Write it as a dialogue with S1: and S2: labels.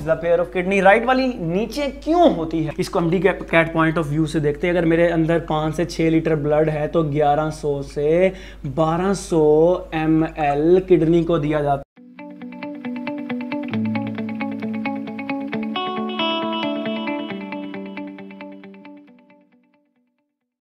S1: The pair of kidney, right वाली नीचे क्यों होती है? इसको हम कैट पॉइंट ऑफ व्यू से देखते हैं। अगर मेरे अंदर 5 से 6 लीटर ब्लड है तो 1100 से 1200 ml किडनी को दिया जाता है।